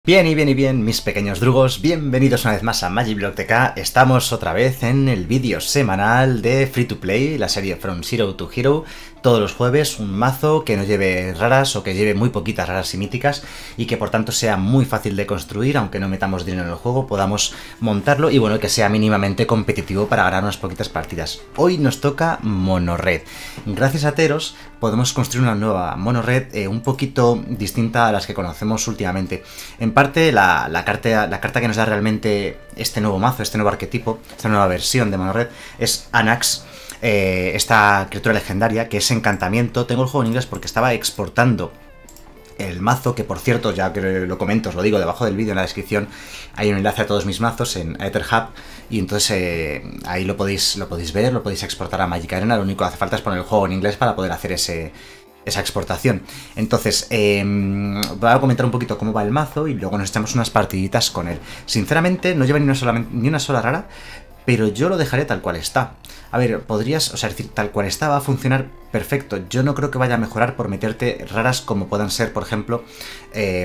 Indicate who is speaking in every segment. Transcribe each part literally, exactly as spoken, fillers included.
Speaker 1: Bien y bien y bien, mis pequeños drugos, bienvenidos una vez más a Magiblock T K. Estamos otra vez en el vídeo semanal de Free to Play, la serie From Zero to Hero. Todos los jueves un mazo que no lleve raras o que lleve muy poquitas raras y míticas y que por tanto sea muy fácil de construir, aunque no metamos dinero en el juego, podamos montarlo y bueno, que sea mínimamente competitivo para ganar unas poquitas partidas. Hoy nos toca Monored. Gracias a Teros podemos construir una nueva Monored eh, un poquito distinta a las que conocemos últimamente. En parte la, la, carta, la carta que nos da realmente este nuevo mazo, este nuevo arquetipo, esta nueva versión de Monored es Anax. Eh, esta criatura legendaria que es encantamiento. Tengo el juego en inglés porque estaba exportando el mazo, que por cierto, ya que lo comento, os lo digo debajo del vídeo en la descripción, hay un enlace a todos mis mazos en Etherhub y entonces eh, ahí lo podéis, lo podéis ver, lo podéis exportar a Magic Arena. Lo único que hace falta es poner el juego en inglés para poder hacer ese, esa exportación. Entonces, eh, voy a comentar un poquito cómo va el mazo y luego nos echamos unas partiditas con él. Sinceramente, no lleva ni una sola, ni una sola rara, pero yo lo dejaré tal cual está. A ver, podrías, o sea, decir, tal cual está va a funcionar perfecto. Yo no creo que vaya a mejorar por meterte raras como puedan ser, por ejemplo, eh,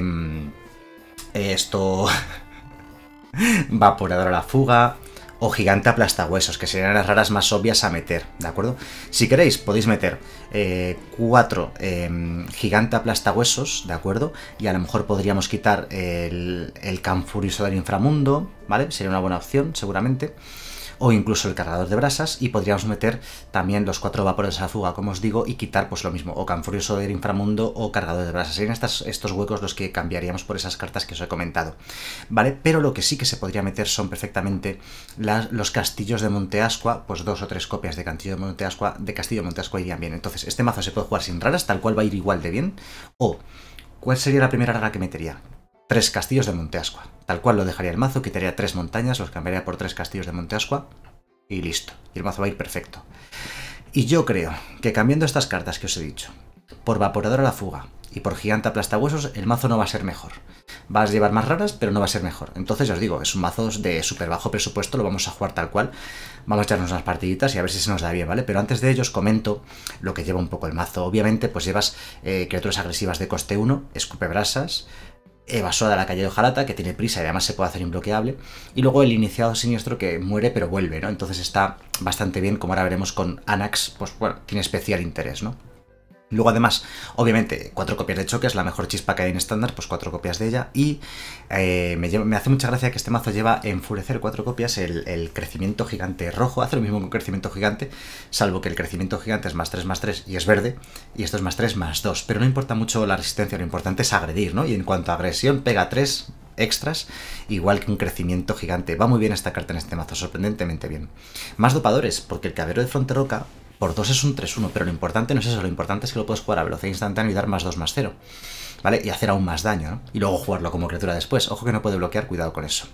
Speaker 1: esto, Vaporador a la fuga o Gigante aplastahuesos, que serían las raras más obvias a meter, ¿de acuerdo? Si queréis, podéis meter eh, cuatro eh, Gigante aplastahuesos, ¿de acuerdo? Y a lo mejor podríamos quitar el, el Canfurioso del Inframundo, ¿vale? Sería una buena opción, seguramente. O incluso el cargador de brasas, y podríamos meter también los cuatro vapores a la fuga, como os digo, y quitar pues lo mismo, o Canfurioso del Inframundo o cargador de brasas. Serían estas, estos huecos los que cambiaríamos por esas cartas que os he comentado, ¿vale? Pero lo que sí que se podría meter son perfectamente las, los castillos de Monte Ascua, pues dos o tres copias de Castillo de Monte Ascua, de Castillo de Monte Ascua irían bien. Entonces, este mazo se puede jugar sin raras, tal cual va a ir igual de bien. O, ¿cuál sería la primera rara que metería? Tres castillos de Monte Ascua. Tal cual lo dejaría el mazo, quitaría tres montañas, los cambiaría por tres castillos de Monte Ascua y listo. Y el mazo va a ir perfecto. Y yo creo que cambiando estas cartas que os he dicho, por Vaporador a la fuga y por Gigante aplastahuesos, el mazo no va a ser mejor. Vas a llevar más raras, pero no va a ser mejor. Entonces, ya os digo, es un mazo de súper bajo presupuesto, lo vamos a jugar tal cual. Vamos a echarnos unas partiditas y a ver si se nos da bien, ¿vale? Pero antes de ello os comento lo que lleva un poco el mazo. Obviamente, pues llevas eh, criaturas agresivas de coste uno, escupebrasas, Evasora de la calle de Ojalata, que tiene prisa y además se puede hacer imbloqueable, y luego el iniciado siniestro que muere pero vuelve, ¿no? Entonces está bastante bien, como ahora veremos con Anax, pues bueno, tiene especial interés, ¿no? Luego además, obviamente, cuatro copias de choque es la mejor chispa que hay en estándar, pues cuatro copias de ella. Y eh, me, lleva, me hace mucha gracia que este mazo lleva enfurecer cuatro copias el, el crecimiento gigante rojo. Hace lo mismo con crecimiento gigante, salvo que el crecimiento gigante es más tres más tres y es verde, y esto es más tres más dos. Pero no importa mucho la resistencia, lo importante es agredir, ¿no? Y en cuanto a agresión, pega tres extras, igual que un crecimiento gigante. Va muy bien esta carta en este mazo, sorprendentemente bien. Más dopadores, porque el Caballero de Fronteroca por dos es un tres uno, pero lo importante no es eso, lo importante es que lo puedes jugar a velocidad instantánea y dar más dos más cero, ¿vale? Y hacer aún más daño, ¿no? Y luego jugarlo como criatura después. Ojo que no puede bloquear, cuidado con eso.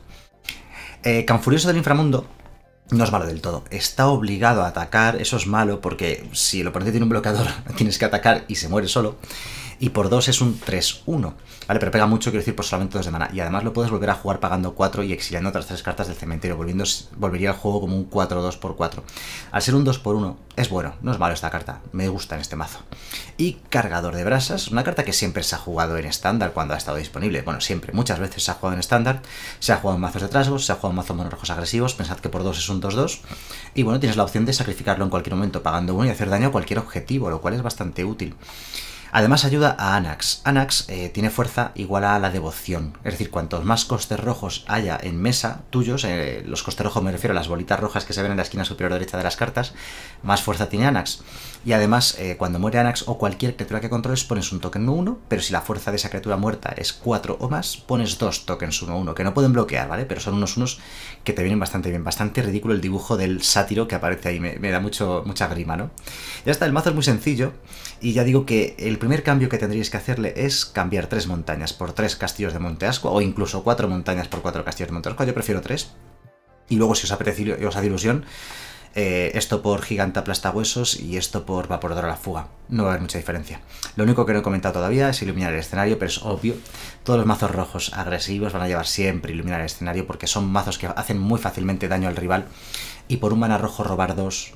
Speaker 1: Eh, Canfurioso del Inframundo no es malo del todo. Está obligado a atacar, eso es malo porque si el oponente tiene un bloqueador tienes que atacar y se muere solo. Y por dos es un tres uno, ¿vale? Pero pega mucho, quiero decir, por solamente dos de mana. Y además lo puedes volver a jugar pagando cuatro y exiliando otras tres cartas del cementerio, volviendo, volvería al juego como un cuatro dos por cuatro. Al ser un dos por uno, es bueno, no es malo esta carta, me gusta en este mazo. Y Cargador de Brasas, una carta que siempre se ha jugado en estándar cuando ha estado disponible. Bueno, siempre, muchas veces se ha jugado en estándar, se ha jugado en mazos de trasgos, se ha jugado en mazos monorrojos agresivos. Pensad que por dos es un dos dos. Y bueno, tienes la opción de sacrificarlo en cualquier momento pagando uno y hacer daño a cualquier objetivo, lo cual es bastante útil. Además ayuda a Anax. Anax eh, tiene fuerza igual a la devoción. Es decir, cuantos más costes rojos haya en mesa tuyos, eh, los costes rojos me refiero a las bolitas rojas que se ven en la esquina superior derecha de las cartas, más fuerza tiene Anax. Y además, eh, cuando muere Anax o cualquier criatura que controles, pones un token uno uno, pero si la fuerza de esa criatura muerta es cuatro o más, pones dos tokens uno uno, que no pueden bloquear, ¿vale? Pero son unos unos que te vienen bastante bien. Bastante ridículo el dibujo del sátiro que aparece ahí, me, me da mucho, mucha grima, ¿no? Ya está, el mazo es muy sencillo, y ya digo que el El primer cambio que tendríais que hacerle es cambiar tres montañas por tres castillos de Monte Ascua, o incluso cuatro montañas por cuatro castillos de Monte Ascua. Yo prefiero tres. Y luego, si os apetece y os hace ilusión, eh, esto por Gigante aplastahuesos y esto por Vaporador a la fuga. No va a haber mucha diferencia. Lo único que no he comentado todavía es iluminar el escenario, pero es obvio. Todos los mazos rojos agresivos van a llevar siempre iluminar el escenario porque son mazos que hacen muy fácilmente daño al rival. Y por un mana rojo robar dos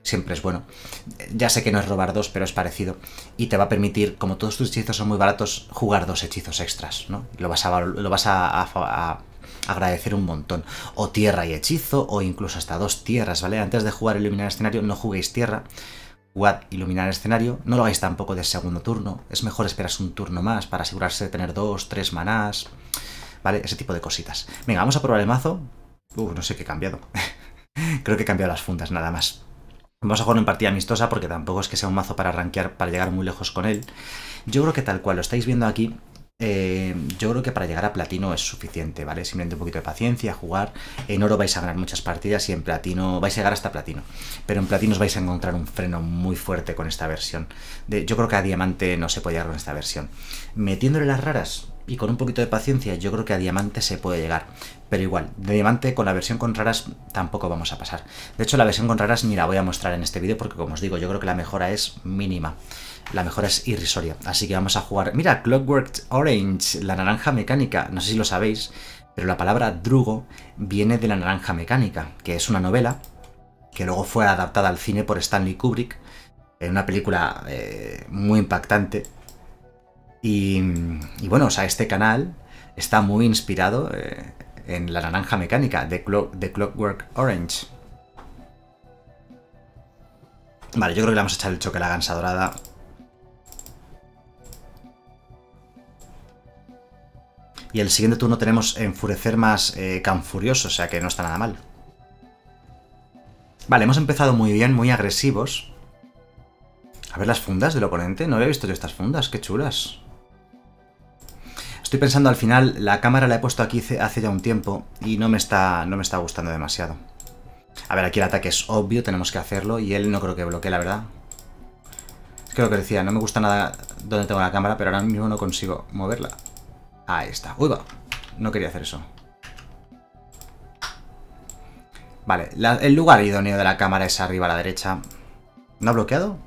Speaker 1: siempre es bueno. Ya sé que no es robar dos, pero es parecido. Y te va a permitir, como todos tus hechizos son muy baratos, jugar dos hechizos extras, ¿no? Lo vas a, lo vas a, a, a agradecer un montón. O tierra y hechizo, o incluso hasta dos tierras, ¿vale? Antes de jugar iluminar escenario, no juguéis tierra. Jugad iluminar escenario. No lo hagáis tampoco de segundo turno. Es mejor esperarse un turno más para asegurarse de tener dos, tres manás, ¿vale? Ese tipo de cositas. Venga, vamos a probar el mazo. Uh, no sé qué he cambiado. Creo que he cambiado las fundas, nada más. Vamos a jugar en partida amistosa porque tampoco es que sea un mazo para rankear, para llegar muy lejos con él. Yo creo que tal cual lo estáis viendo aquí, eh, yo creo que para llegar a platino es suficiente, ¿vale? Simplemente un poquito de paciencia, jugar. En oro vais a ganar muchas partidas y en platino vais a llegar hasta platino. Pero en platino os vais a encontrar un freno muy fuerte con esta versión. De, yo creo que a diamante no se puede llegar con esta versión. Metiéndole las raras y con un poquito de paciencia, yo creo que a diamante se puede llegar. Pero igual, de diamante con la versión con raras tampoco vamos a pasar. De hecho, la versión con raras ni la voy a mostrar en este vídeo porque, como os digo, yo creo que la mejora es mínima. La mejora es irrisoria. Así que vamos a jugar... Mira, Clockwork Orange, la naranja mecánica. No sé si lo sabéis, pero la palabra drugo viene de la naranja mecánica, que es una novela que luego fue adaptada al cine por Stanley Kubrick, en una película eh, muy impactante. Y, y bueno, o sea, este canal está muy inspirado eh, en la naranja mecánica de, Clock, de Clockwork Orange. Vale, yo creo que le vamos a echar el choque a la gansa dorada. Y el siguiente turno tenemos enfurecer más eh, Can Furioso, o sea que no está nada mal. Vale, hemos empezado muy bien, muy agresivos. A ver las fundas del oponente. No había visto yo estas fundas, qué chulas. Estoy pensando al final, la cámara la he puesto aquí hace ya un tiempo y no me está, no me está gustando demasiado. A ver, aquí el ataque es obvio, tenemos que hacerlo y él no creo que bloquee, la verdad. Es que lo que decía, no me gusta nada donde tengo la cámara, pero ahora mismo no consigo moverla. Ahí está. Uy, va. No quería hacer eso. Vale, la, el lugar idóneo de la cámara es arriba a la derecha. ¿No ha bloqueado?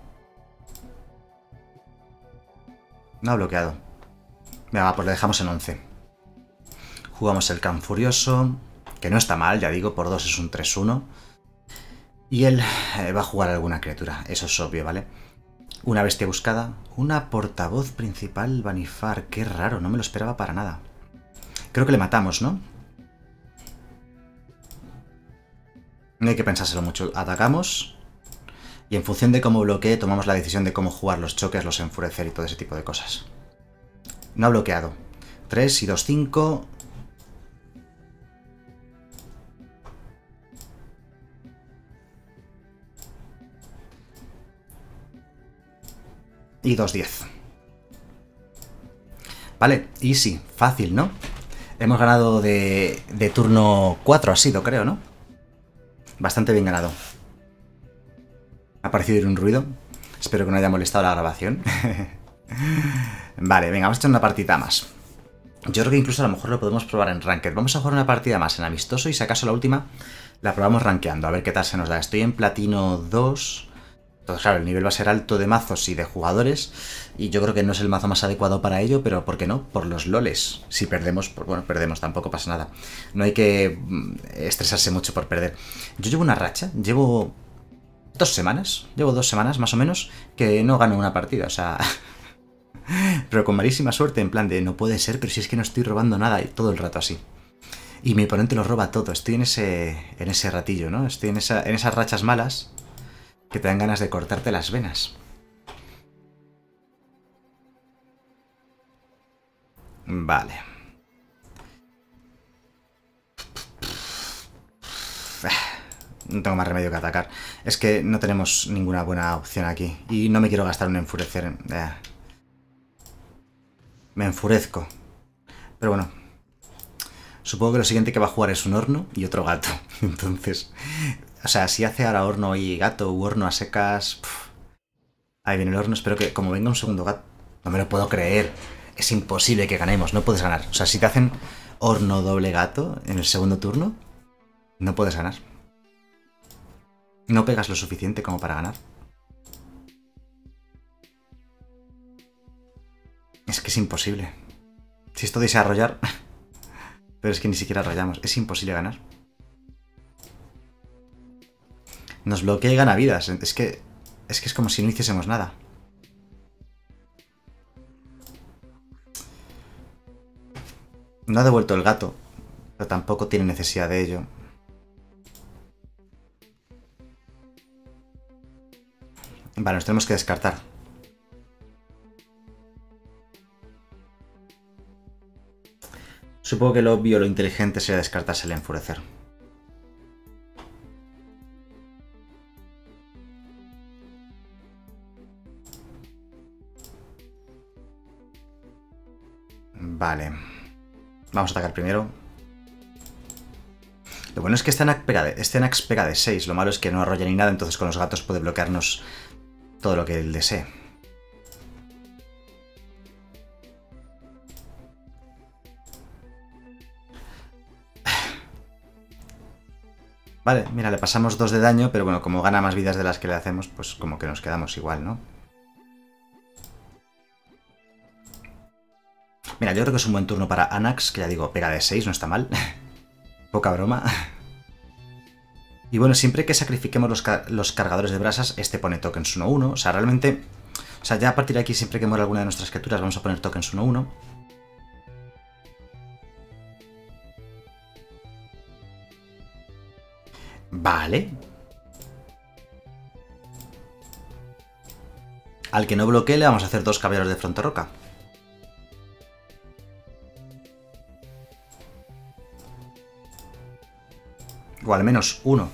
Speaker 1: No ha bloqueado. Venga, va, pues le dejamos en once. Jugamos el Can Furioso, que no está mal, ya digo, por dos es un tres uno. Y él eh, va a jugar alguna criatura, eso es obvio, ¿vale? Una bestia buscada, una portavoz principal Vanifar, qué raro, no me lo esperaba para nada. Creo que le matamos, ¿no? No hay que pensárselo mucho, atacamos y en función de cómo bloquee tomamos la decisión de cómo jugar los choques, los enfurecer y todo ese tipo de cosas. No ha bloqueado. tres y dos, cinco... Y dos diez. Vale, easy, fácil, ¿no? Hemos ganado de, de turno cuatro, ha sido, creo, ¿no? Bastante bien ganado. Ha parecido ir un ruido. Espero que no haya molestado la grabación. Vale, venga, vamos a echar una partida más. Yo creo que incluso a lo mejor lo podemos probar en Ranked. Vamos a jugar una partida más en amistoso y si acaso la última la probamos rankeando. A ver qué tal se nos da. Estoy en platino dos... Entonces, claro, el nivel va a ser alto de mazos y de jugadores, y yo creo que no es el mazo más adecuado para ello, pero ¿por qué no? Por los loles. Si perdemos, pues bueno, perdemos, tampoco pasa nada. No hay que estresarse mucho por perder. Yo llevo una racha, llevo dos semanas, llevo dos semanas más o menos, que no gano una partida, o sea... pero con malísima suerte, en plan de no puede ser, pero si es que no estoy robando nada, y todo el rato así. Y mi oponente lo roba todo, estoy en ese, en ese ratillo, ¿no? Estoy en, esa, en esas rachas malas... que te dan ganas de cortarte las venas. Vale. No tengo más remedio que atacar. Es que no tenemos ninguna buena opción aquí. Y no me quiero gastar un enfurecer. Eh. Me enfurezco. Pero bueno. Supongo que lo siguiente que va a jugar es un horno y otro gato. Entonces... O sea, si hace ahora horno y gato u horno a secas... Pff. Ahí viene el horno. Espero que como venga un segundo gato... No me lo puedo creer. Es imposible que ganemos. No puedes ganar. O sea, si te hacen horno doble gato en el segundo turno, no puedes ganar. No pegas lo suficiente como para ganar. Es que es imposible. Si esto dice arrollar... Pero es que ni siquiera arrollamos. Es imposible ganar. Nos bloquea y gana vidas. Es que, es que es como si no hiciésemos nada. No ha devuelto el gato, pero tampoco tiene necesidad de ello. Vale, nos tenemos que descartar. Supongo que lo obvio, lo inteligente sería descartarse el enfurecer. Vale. Vamos a atacar primero. Lo bueno es que este Anak pega de, este Anax pega de seis. Lo malo es que no arrolla ni nada, entonces con los gatos puede bloquearnos todo lo que él desee. Vale, mira, le pasamos dos de daño, pero bueno, como gana más vidas de las que le hacemos, pues como que nos quedamos igual, ¿no? Mira, yo creo que es un buen turno para Anax, que ya digo, pega de seis, no está mal. Poca broma. Y bueno, siempre que sacrifiquemos los, car los cargadores de brasas, este pone tokens uno uno. O sea, realmente... O sea, ya a partir de aquí, siempre que muera alguna de nuestras criaturas, vamos a poner tokens uno uno. Vale. Al que no bloquee le vamos a hacer dos caballeros de fronte roca. O al menos uno.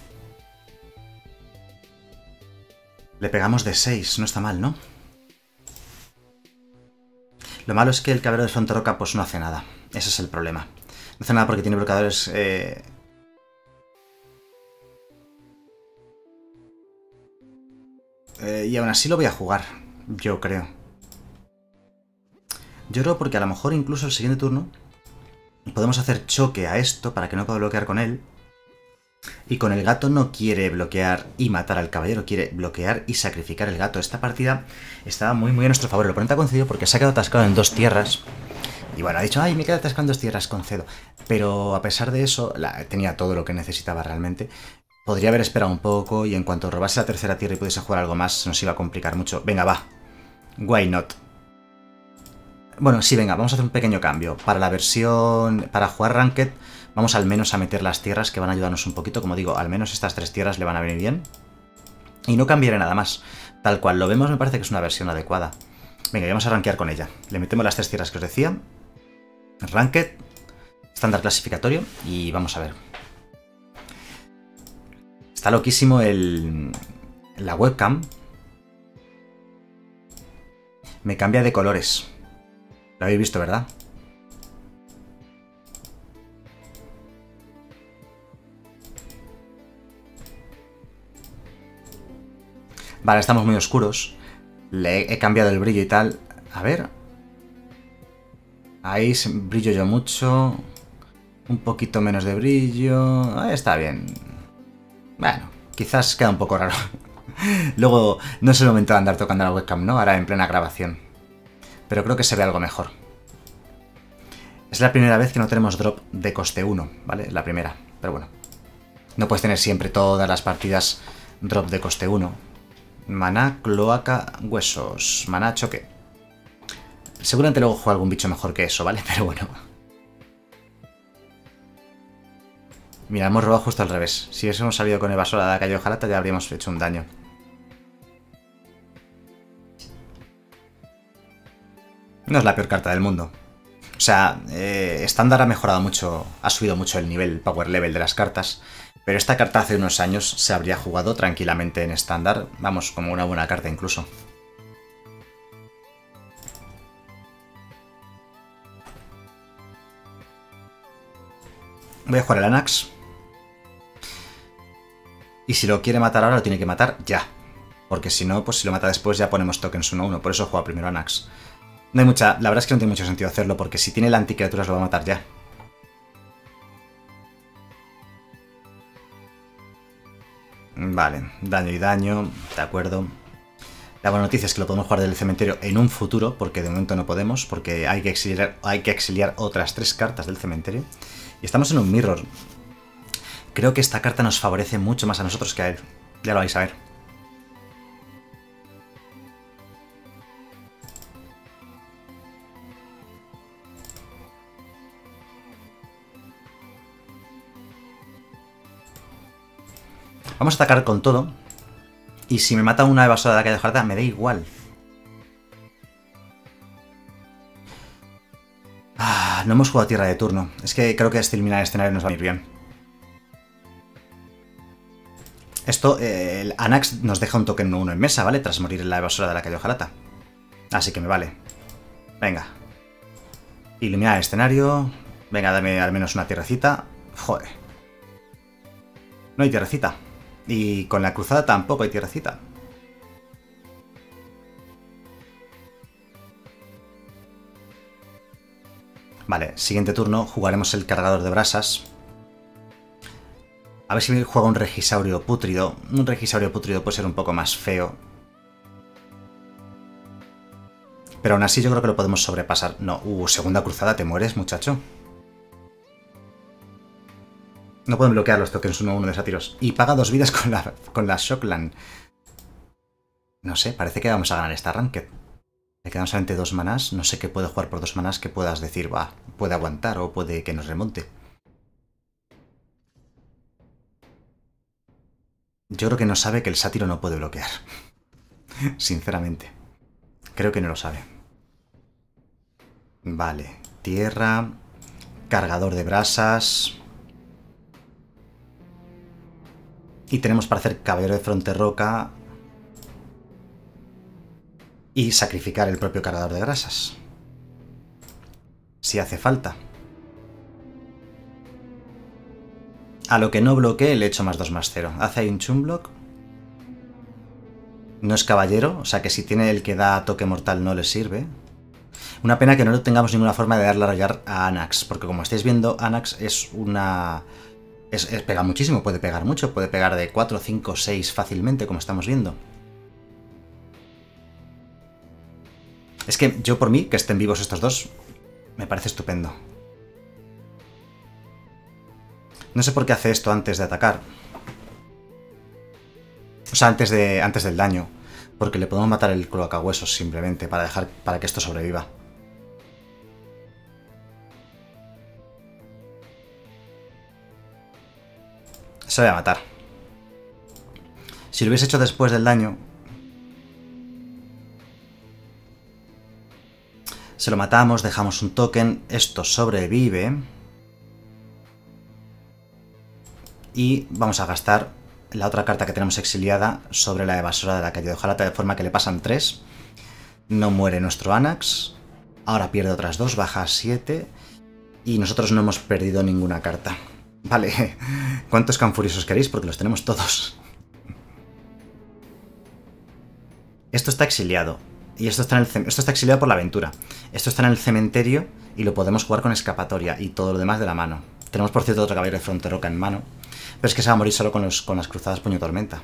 Speaker 1: Le pegamos de seis, no está mal, ¿no? Lo malo es que el caballero de fronte roca pues no hace nada. Ese es el problema. No hace nada porque tiene bloqueadores... Eh... Eh, y aún así lo voy a jugar, yo creo. Yo creo porque a lo mejor incluso el siguiente turno podemos hacer choque a esto para que no pueda bloquear con él. Y con el gato no quiere bloquear y matar al caballero, quiere bloquear y sacrificar el gato. Esta partida estaba muy muy a nuestro favor. El oponente ha concedido porque se ha quedado atascado en dos tierras. Y bueno, ha dicho, ay, me he quedado atascado en dos tierras, concedo. Pero a pesar de eso, la, tenía todo lo que necesitaba realmente. Podría haber esperado un poco y en cuanto robase la tercera tierra y pudiese jugar algo más, nos iba a complicar mucho. Venga, va. Why not? Bueno, sí, venga, vamos a hacer un pequeño cambio. Para la versión... Para jugar Ranked, vamos al menos a meter las tierras que van a ayudarnos un poquito. Como digo, al menos estas tres tierras le van a venir bien. Y no cambiaré nada más. Tal cual lo vemos, me parece que es una versión adecuada. Venga, vamos a rankear con ella. Le metemos las tres tierras que os decía. Ranked, estándar clasificatorio y vamos a ver. Está loquísimo el... la webcam. Me cambia de colores. Lo habéis visto, ¿verdad? Vale, estamos muy oscuros. Le he cambiado el brillo y tal. A ver. Ahí brillo yo mucho. Un poquito menos de brillo. Ahí está bien. Bueno, quizás queda un poco raro. Luego, no es el momento de andar tocando la webcam, ¿no? Ahora en plena grabación. Pero creo que se ve algo mejor. Es la primera vez que no tenemos drop de coste uno, ¿vale? La primera. Pero bueno. No puedes tener siempre todas las partidas drop de coste uno. Maná, cloaca, huesos. Maná, choque. Seguramente luego juega algún bicho mejor que eso, ¿vale? Pero bueno. Mira, hemos robado justo al revés. Si hubiésemos salido con evasor a la calle Ojalata ya habríamos hecho un daño. No es la peor carta del mundo. O sea, eh, estándar ha mejorado mucho, ha subido mucho el nivel, el power level de las cartas. Pero esta carta hace unos años se habría jugado tranquilamente en estándar. Vamos, como una buena carta incluso. Voy a jugar el Anax. Y si lo quiere matar ahora, lo tiene que matar ya. Porque si no, pues si lo mata después ya ponemos tokens uno uno. Por eso juega primero Anax. No hay mucha... La verdad es que no tiene mucho sentido hacerlo, porque si tiene la anticriaturas lo va a matar ya. Vale, daño y daño, de acuerdo. La buena noticia es que lo podemos jugar del cementerio en un futuro, porque de momento no podemos, porque hay que exiliar, hay que exiliar otras tres cartas del cementerio. Y estamos en un mirror. Creo que esta carta nos favorece mucho más a nosotros que a él. Ya lo vais a ver. Vamos a atacar con todo. Y si me mata una evasora de la calle Ojalata, me da igual. Ah, no hemos jugado tierra de turno. Es que creo que este eliminar el escenario nos va a ir bien. Esto, eh, el Anax nos deja un token uno en mesa, ¿vale? Tras morir en la evasora de la calle Ojalata. Así que me vale. Venga. Iluminar el escenario. Venga, dame al menos una tierrecita. Joder. No hay tierrecita. Y con la cruzada tampoco hay tierrecita. Vale, siguiente turno jugaremos el cargador de brasas. A ver si me juega un regisaurio pútrido. Un regisaurio pútrido puede ser un poco más feo. Pero aún así yo creo que lo podemos sobrepasar. No, uh, segunda cruzada, te mueres, muchacho. No pueden bloquear los tokens uno uno de sátiros. Y paga dos vidas con la, con la Shockland. No sé, parece que vamos a ganar esta Ranked. Le quedan solamente dos manás. No sé qué puede jugar por dos manás que puedas decir, va, puede aguantar o puede que nos remonte. Yo creo que no sabe que el sátiro no puede bloquear. Sinceramente. Creo que no lo sabe. Vale. Tierra. Cargador de brasas. Y tenemos para hacer caballero de fronterroca. Y sacrificar el propio cargador de grasas. Si hace falta. A lo que no bloquee le echo más dos más cero. Hace ahí un chumblock. No es caballero, o sea que si tiene el que da toque mortal no le sirve. Una pena que no tengamos ninguna forma de darle a rayar a Anax, porque como estáis viendo, Anax es una... Es, es, pega muchísimo, puede pegar mucho, puede pegar de cuatro, cinco, seis fácilmente, como estamos viendo. Es que yo por mí, que estén vivos estos dos, me parece estupendo. No sé por qué hace esto antes de atacar. O sea, antes, de, antes del daño. Porque le podemos matar el cloacahuesos simplemente para dejar para que esto sobreviva. Se lo voy a matar. Si lo hubiese hecho después del daño... Se lo matamos, dejamos un token, esto sobrevive. Y vamos a gastar la otra carta que tenemos exiliada sobre la evasora de la calle de Ojalata, de forma que le pasan tres. No muere nuestro Anax. Ahora pierde otras dos, baja a siete. Y nosotros no hemos perdido ninguna carta. Vale, ¿cuántos canfuriosos queréis? Porque los tenemos todos. Esto está exiliado. Y esto está, en el esto está exiliado por la aventura. Esto está en el cementerio y lo podemos jugar con escapatoria y todo lo demás de la mano. Tenemos, por cierto, otro caballero de fronterroca en mano. Pero es que se va a morir solo con, los, con las cruzadas puño tormenta.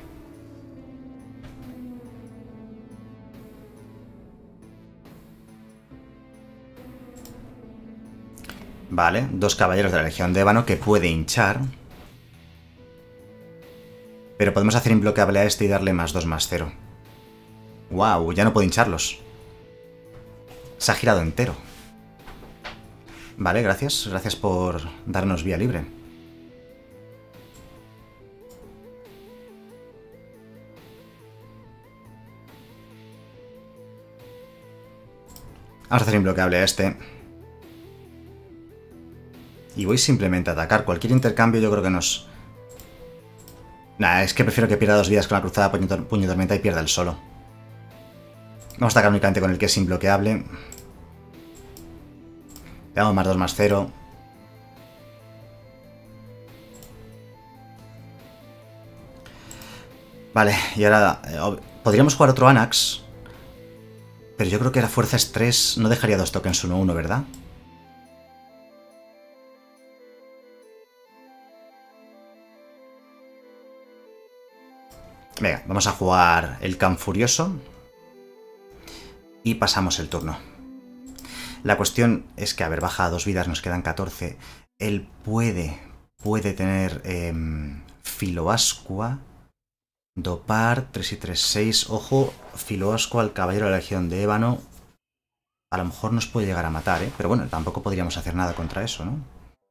Speaker 1: Vale, dos caballeros de la Legión de Ébano que puede hinchar. Pero podemos hacer imbloqueable a este y darle más dos más cero. ¡Wow! Ya no puedo hincharlos. Se ha girado entero. Vale, gracias. Gracias por darnos vía libre. Vamos a hacer imbloqueable a este. Y voy simplemente a atacar. Cualquier intercambio yo creo que nos... Nah, es que prefiero que pierda dos vidas con la cruzada puño, tor puño tormenta y pierda el solo. Vamos a atacar únicamente con el que es imbloqueable. Le damos más dos más cero. Vale, y ahora... Eh, podríamos jugar otro Anax. Pero yo creo que la fuerza es tres. No dejaría dos tokens uno uno, ¿verdad? Venga, vamos a jugar el Can Furioso. Y pasamos el turno. La cuestión es que, a ver, baja a dos vidas, nos quedan catorce. Él puede, puede tener eh, Filoascua. Dopar, tres y tres, seis. Ojo, Filoasco al Caballero de la Legión de Ébano. A lo mejor nos puede llegar a matar, ¿eh? Pero bueno, tampoco podríamos hacer nada contra eso, ¿no?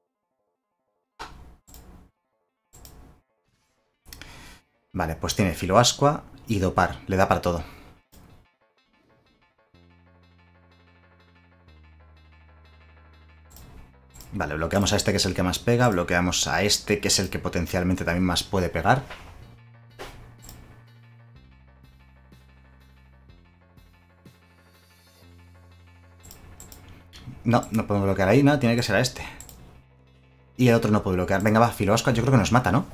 Speaker 1: Vale, pues tiene Filoascua y Dopar. Le da para todo. Vale, bloqueamos a este que es el que más pega. Bloqueamos a este que es el que potencialmente también más puede pegar. No, no podemos bloquear ahí, no, tiene que ser a este. Y el otro no puede bloquear. Venga, va, Filoascua, yo creo que nos mata, ¿no?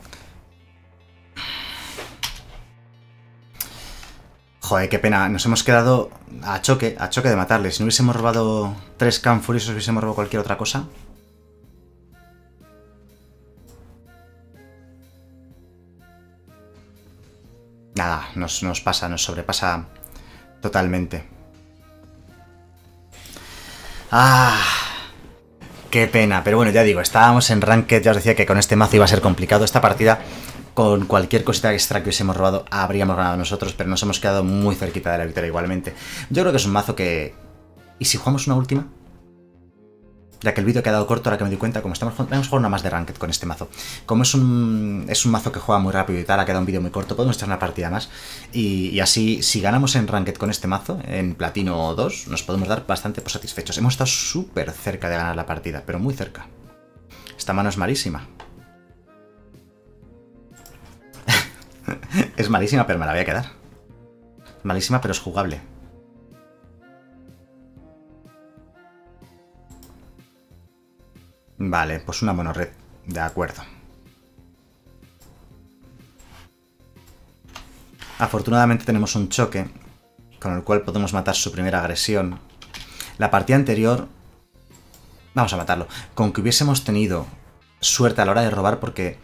Speaker 1: Joder, qué pena. Nos hemos quedado a choque, a choque de matarle. Si no hubiésemos robado tres Can Furiosos, hubiésemos robado cualquier otra cosa. Nada, nos, nos pasa, nos sobrepasa totalmente. ¡Ah! ¡Qué pena! Pero bueno, ya digo, estábamos en Ranked, ya os decía que con este mazo iba a ser complicado. Esta partida, con cualquier cosita extra que hubiésemos robado, habríamos ganado nosotros, pero nos hemos quedado muy cerquita de la victoria igualmente. Yo creo que es un mazo que... ¿Y si jugamos una última? Ya que el vídeo ha quedado corto, ahora que me di cuenta, como estamos jugando, vamos a jugar una más de Ranked con este mazo. Como es un, es un mazo que juega muy rápido y tal, ha quedado un vídeo muy corto, podemos echar una partida más. Y, y así, si ganamos en Ranked con este mazo, en Platino dos, nos podemos dar bastante por satisfechos. Hemos estado súper cerca de ganar la partida, pero muy cerca. Esta mano es malísima. Es malísima, pero me la voy a quedar. Malísima, pero es jugable. Vale, pues una monorred. De acuerdo. Afortunadamente tenemos un choque con el cual podemos matar su primera agresión. La partida anterior... Vamos a matarlo. Con que hubiésemos tenido suerte a la hora de robar porque...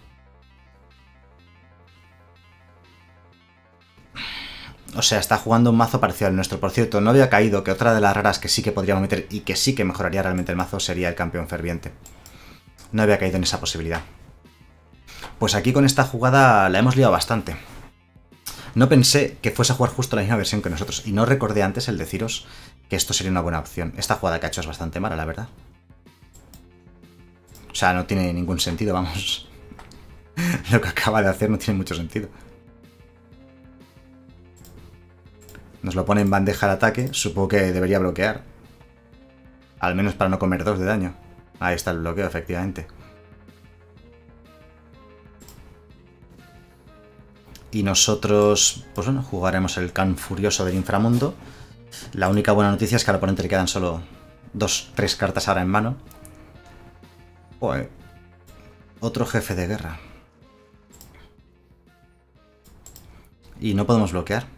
Speaker 1: O sea, está jugando un mazo parecido al nuestro. Por cierto, no había caído que otra de las raras que sí que podríamos meter y que sí que mejoraría realmente el mazo sería el campeón ferviente. No había caído en esa posibilidad. Pues aquí con esta jugada la hemos liado bastante. No pensé que fuese a jugar justo la misma versión que nosotros. Y no recordé antes el deciros que esto sería una buena opción. Esta jugada que ha hecho es bastante mala, la verdad. O sea, no tiene ningún sentido, vamos. Lo que acaba de hacer no tiene mucho sentido. Nos lo pone en bandeja de ataque. Supongo que debería bloquear. Al menos para no comer dos de daño. Ahí está el bloqueo, efectivamente. Y nosotros, pues bueno, jugaremos el Can Furioso del Inframundo. La única buena noticia es que al oponente le quedan solo dos, tres cartas ahora en mano. Joder. Otro jefe de guerra. Y no podemos bloquear.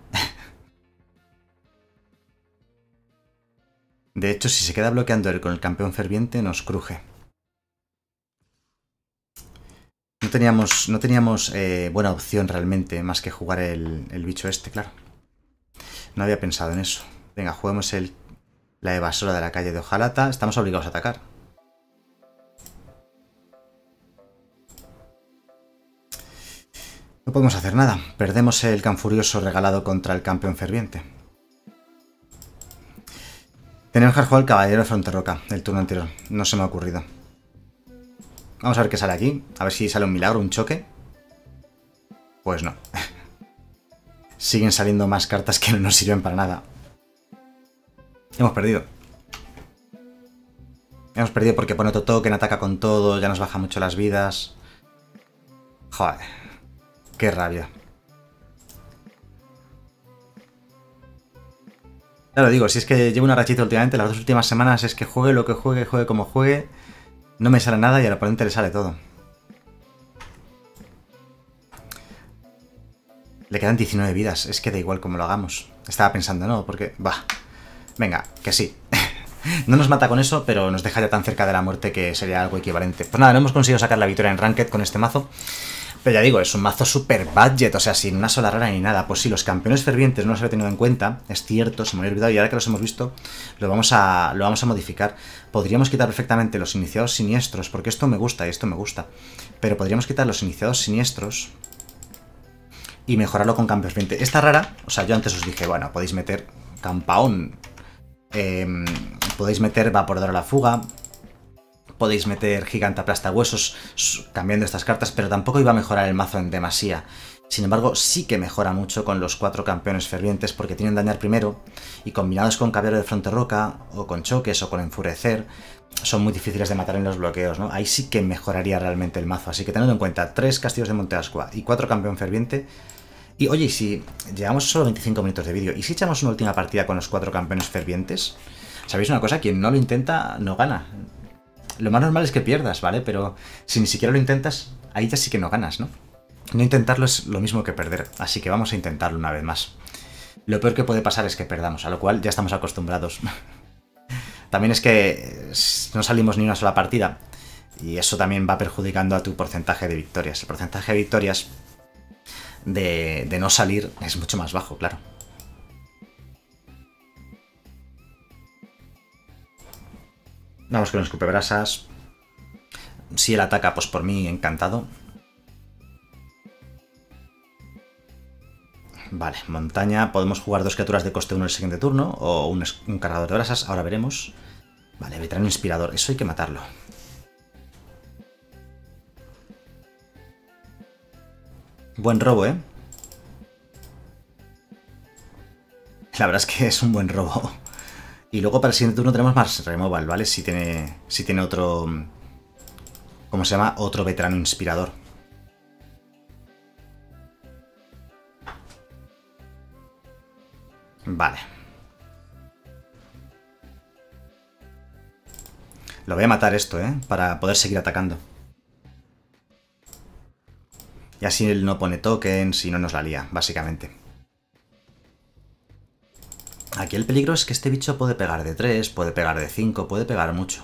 Speaker 1: De hecho, si se queda bloqueando él con el campeón ferviente, nos cruje. No teníamos, no teníamos eh, buena opción realmente, más que jugar el, el bicho este, claro. No había pensado en eso. Venga, juguemos el, la evasora de la calle de Hojalata. Estamos obligados a atacar. No podemos hacer nada. Perdemos el Can Furioso regalado contra el campeón ferviente. Tenemos que jugar el Caballero de Fronterroca el turno anterior. No se me ha ocurrido. Vamos a ver qué sale aquí. A ver si sale un milagro, un choque. Pues no. Siguen saliendo más cartas que no nos sirven para nada. Hemos perdido. Hemos perdido porque pone otro token, ataca con todo, ya nos baja mucho las vidas. Joder. Qué rabia. Ya lo digo, si es que llevo una rachita últimamente, las dos últimas semanas es que juegue lo que juegue, juegue como juegue, no me sale nada y al oponente le sale todo. Le quedan diecinueve vidas, es que da igual como lo hagamos. Estaba pensando, no, porque... Bah. Venga, que sí. No nos mata con eso, pero nos deja ya tan cerca de la muerte que sería algo equivalente. Pues nada, no hemos conseguido sacar la victoria en Ranked con este mazo. Pero ya digo, es un mazo super budget, o sea, sin una sola rara ni nada. Pues sí, los campeones fervientes no los había tenido en cuenta, es cierto, se me había olvidado y ahora que los hemos visto, lo vamos a, lo vamos a modificar. Podríamos quitar perfectamente los iniciados siniestros, porque esto me gusta y esto me gusta. Pero podríamos quitar los iniciados siniestros y mejorarlo con campeón ferviente. Esta rara, o sea, yo antes os dije, bueno, podéis meter campaón, eh, podéis meter vaporador a la fuga, podéis meter gigante aplastahuesos cambiando estas cartas, pero tampoco iba a mejorar el mazo en demasía. Sin embargo, sí que mejora mucho con los cuatro campeones fervientes porque tienen dañar primero y combinados con caballero de fronte roca o con choques o con enfurecer son muy difíciles de matar en los bloqueos, ¿no? Ahí sí que mejoraría realmente el mazo, así que tened en cuenta tres castillos de Monte Ascua y cuatro campeón ferviente. Y oye, y si llevamos solo veinticinco minutos de vídeo, ¿y si echamos una última partida con los cuatro campeones fervientes? ¿Sabéis una cosa? Quien no lo intenta no gana. Lo más normal es que pierdas, ¿vale? Pero si ni siquiera lo intentas, ahí ya sí que no ganas, ¿no? No intentarlo es lo mismo que perder, así que vamos a intentarlo una vez más. Lo peor que puede pasar es que perdamos, a lo cual ya estamos acostumbrados. También es que no salimos ni una sola partida, y eso también va perjudicando a tu porcentaje de victorias. El porcentaje de victorias de, de no salir es mucho más bajo, claro. Vamos con los escupebrasas. Si él ataca, pues por mí encantado. Vale, montaña. Podemos jugar dos criaturas de coste uno el siguiente turno o un, un cargador de brasas, ahora veremos. Vale, veterano inspirador, eso hay que matarlo. Buen robo, ¿eh? La verdad es que es un buen robo. Y luego para el siguiente turno tenemos más removal, ¿vale? Si tiene, si tiene otro... ¿Cómo se llama? Otro veterano inspirador. Vale. Lo voy a matar esto, ¿eh? Para poder seguir atacando. Y así él no pone tokens y no nos la lía, básicamente. Aquí el peligro es que este bicho puede pegar de tres, puede pegar de cinco, puede pegar mucho.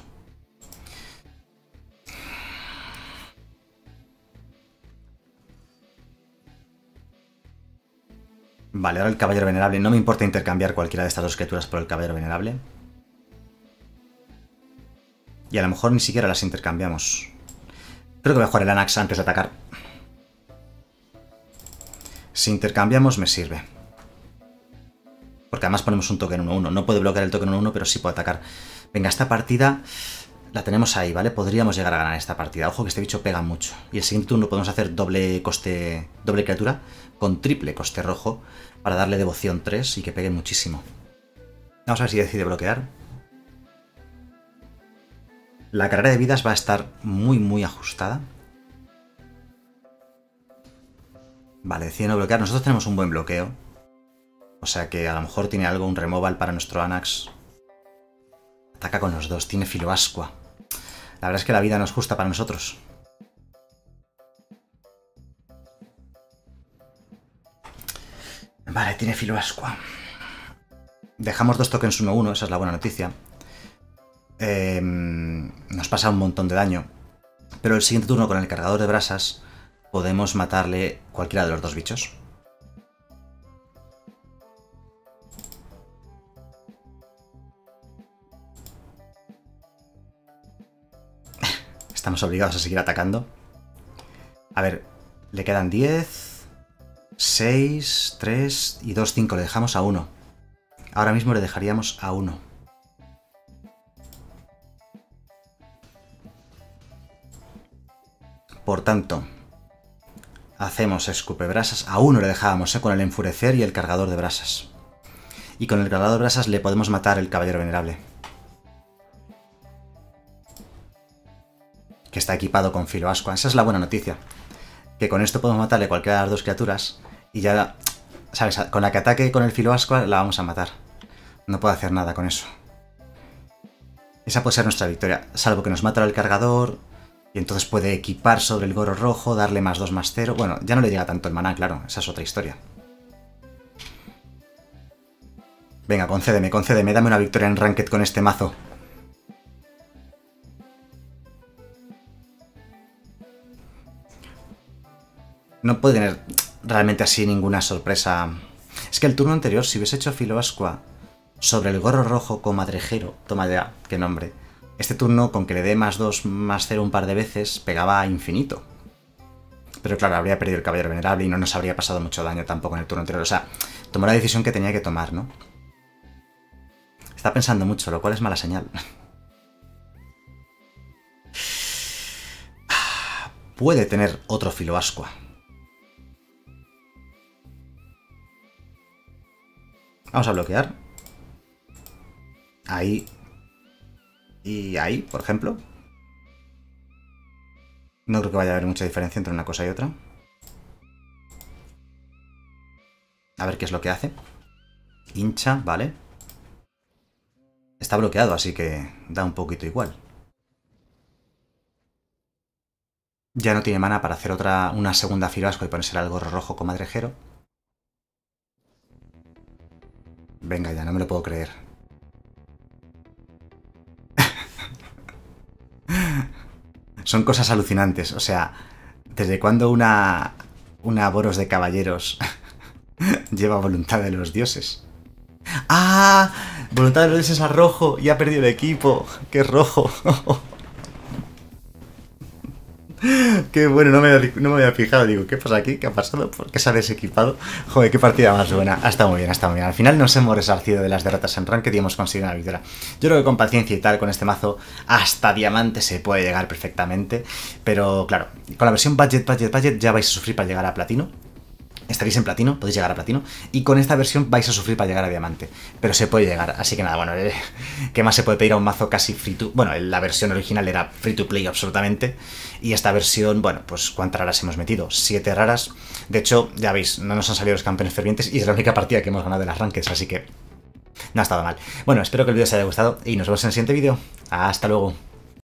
Speaker 1: Vale, ahora el caballero venerable. No me importa intercambiar cualquiera de estas dos criaturas por el caballero venerable. Y a lo mejor ni siquiera las intercambiamos. Creo que voy a jugar el Anax antes de atacar. Si intercambiamos me sirve. Porque además ponemos un token uno uno. No puede bloquear el token uno uno, pero sí puede atacar. Venga, esta partida la tenemos ahí, ¿vale? Podríamos llegar a ganar esta partida. Ojo que este bicho pega mucho. Y el siguiente turno podemos hacer doble coste, doble criatura con triple coste rojo para darle devoción tres y que pegue muchísimo. Vamos a ver si decide bloquear. La carrera de vidas va a estar muy, muy ajustada. Vale, decide no bloquear. Nosotros tenemos un buen bloqueo. O sea que a lo mejor tiene algo, un removal para nuestro Anax. Ataca con los dos, tiene Filoascua. La verdad es que la vida no es justa para nosotros. Vale, tiene Filoascua. Dejamos dos tokens uno uno, esa es la buena noticia. Eh, nos pasa un montón de daño. Pero el siguiente turno con el cargador de brasas podemos matarle cualquiera de los dos bichos. Estamos obligados a seguir atacando. A ver, le quedan diez, seis, tres y dos, cinco. Le dejamos a uno. Ahora mismo le dejaríamos a uno. Por tanto, hacemos escupebrasas. A uno le dejábamos, ¿eh? Con el enfurecer y el cargador de brasas. Y con el cargador de brasas le podemos matar el caballero venerable. Que está equipado con Filoascua. Esa es la buena noticia. Que con esto podemos matarle cualquiera de las dos criaturas. Y ya, ¿sabes? Con la que ataque con el Filoascua la vamos a matar. No puedo hacer nada con eso. Esa puede ser nuestra victoria. Salvo que nos mata el cargador. Y entonces puede equipar sobre el Goro rojo, darle más dos más cero. Bueno, ya no le llega tanto el maná, claro. Esa es otra historia. Venga, concédeme, concédeme. Dame una victoria en Ranked con este mazo. No puede tener realmente así ninguna sorpresa. Es que el turno anterior, si hubiese hecho Filoascua sobre el Gorro rojo comadrejero, toma ya, qué nombre. Este turno, con que le dé más dos más cero un par de veces, pegaba a infinito. Pero claro, habría perdido el caballero venerable y no nos habría pasado mucho daño tampoco en el turno anterior. O sea, tomó la decisión que tenía que tomar, ¿no? Está pensando mucho, lo cual es mala señal. Puede tener otro filoascua. Vamos a bloquear. Ahí. Y ahí, por ejemplo. No creo que vaya a haber mucha diferencia entre una cosa y otra. A ver qué es lo que hace. Hincha, vale. Está bloqueado, así que da un poquito igual. Ya no tiene mana para hacer otra, una segunda filoascua y ponerse el gorro rojo con madrejero. Venga ya, no me lo puedo creer. Son cosas alucinantes, o sea, ¿desde cuándo una, una Boros de caballeros lleva voluntad de los dioses? ¡Ah! Voluntad de los dioses a rojo y ha perdido el equipo. ¡Qué rojo! Qué bueno, no me, había, no me había fijado. Digo, ¿qué pasa aquí? ¿Qué ha pasado? ¿Por qué se ha desequipado? Joder, qué partida más buena. Ha estado muy bien, ha estado muy bien. Al final nos hemos resarcido de las derrotas en Ranked y hemos conseguido una victoria. Yo creo que con paciencia y tal, con este mazo, hasta diamante se puede llegar perfectamente. Pero claro, con la versión budget, budget, budget ya vais a sufrir para llegar a platino. Estaréis en platino, podéis llegar a platino. Y con esta versión vais a sufrir para llegar a diamante. Pero se puede llegar, así que nada, bueno, eh, ¿qué más se puede pedir a un mazo casi free to... Bueno, la versión original era free to play absolutamente. Y esta versión, bueno, pues ¿cuántas raras hemos metido? Siete raras. De hecho, ya veis, no nos han salido los campeones fervientes y es la única partida que hemos ganado de las rankeds, así que no ha estado mal. Bueno, espero que el vídeo os haya gustado y nos vemos en el siguiente vídeo. Hasta luego.